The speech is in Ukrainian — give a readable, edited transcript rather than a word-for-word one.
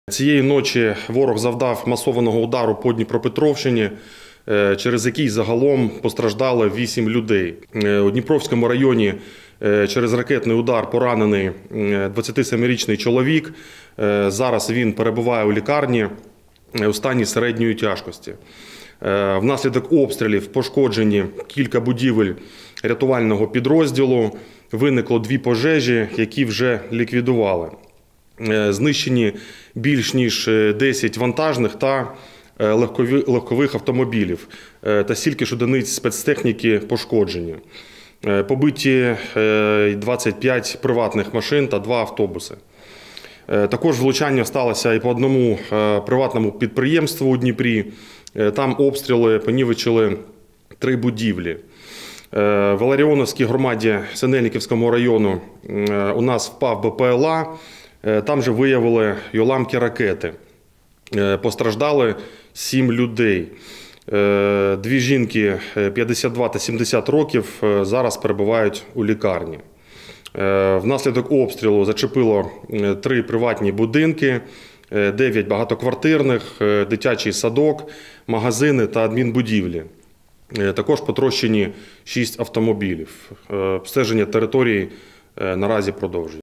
Цієї ночі ворог завдав масованого удару по Дніпропетровщині, через який загалом постраждало 8 людей. У Дніпровському районі через ракетний удар поранений 27-річний чоловік. Зараз він перебуває у лікарні у стані середньої тяжкості. Внаслідок обстрілів пошкоджені кілька будівель рятувального підрозділу. Виникло 2 пожежі, які вже ліквідували. Знищені більш ніж 10 вантажних та легкових автомобілів та стільки ж одиниць спецтехніки пошкоджені. Побиті 25 приватних машин та 2 автобуси. Також влучання сталося і по одному приватному підприємству у Дніпрі. Там обстріли понівечили 3 будівлі. В Іларіоновській громаді Синельниківського району у нас впав БПЛА. Там же виявили й уламки ракети. Постраждали 7 людей. 2 жінки 52 та 70 років зараз перебувають у лікарні. Внаслідок обстрілу зачепило 3 приватні будинки, 9 багатоквартирних, дитячий садок, магазини та адмінбудівлі. Також потрощені 6 автомобілів. Обстеження території наразі продовжується.